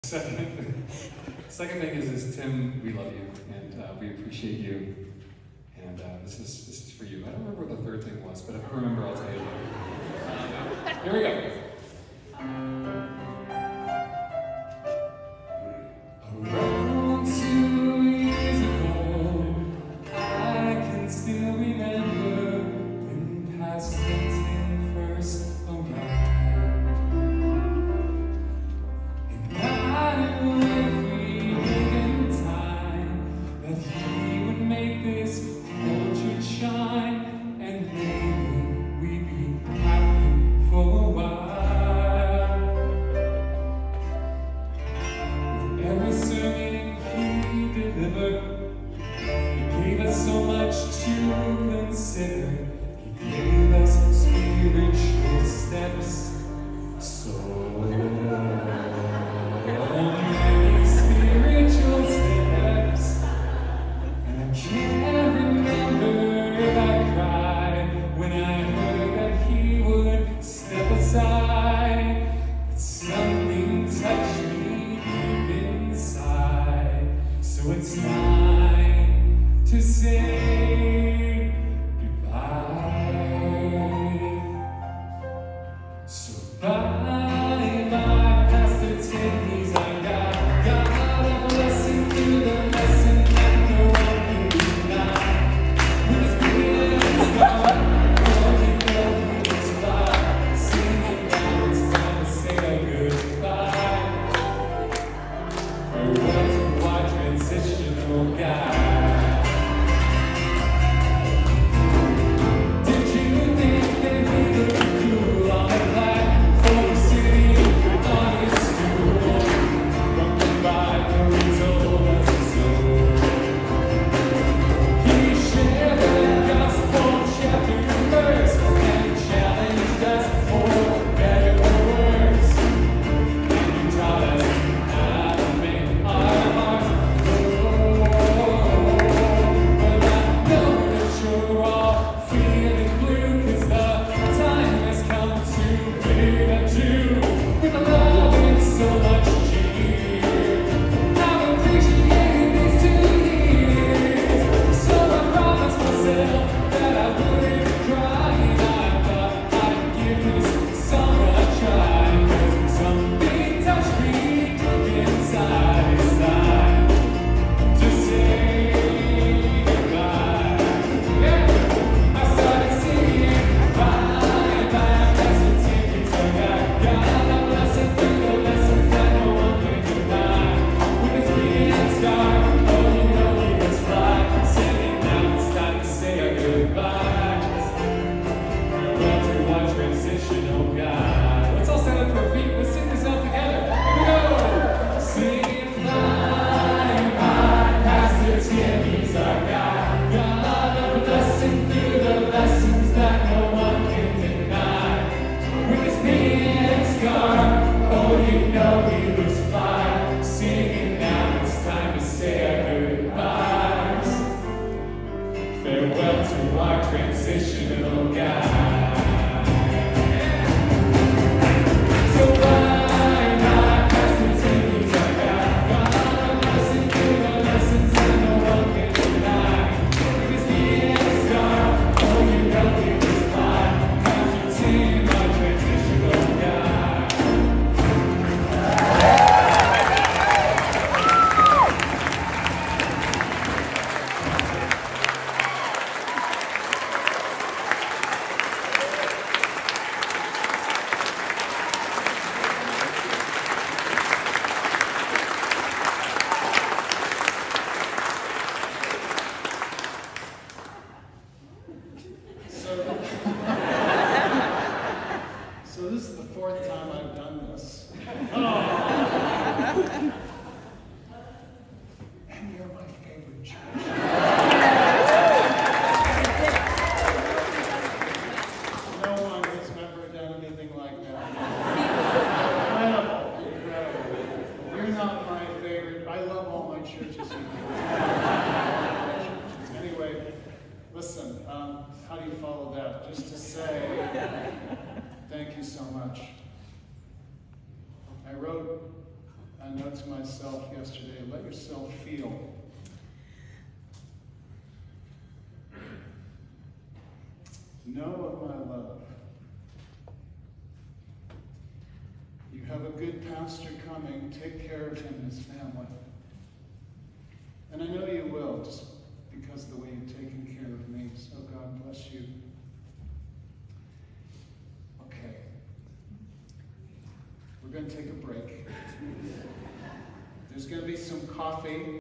Second thing is Tim, we love you and we appreciate you. And this is for you. I don't remember what the third thing was, but if I remember, I'll tell you later. Here we go. Around 2 years ago, I can still remember when Pastor Tim first arrived. And I knew every given time that he would make this portrait shine, and maybe we'd be happy for a while. With every sermon he delivered, he gave us so much to consider. He gave us spiritual steps, so many spiritual steps, and I can't remember if I cried when I heard that he would step aside. But something touched me deep inside, so it's time to say goodbye. a note to myself yesterday, let yourself feel. Know of my love. You have a good pastor coming. Take care of him and his family. And I know you will, just because of the way you've taken care of me. So God bless you. Okay. We're going to take a break. There's going to be some coffee.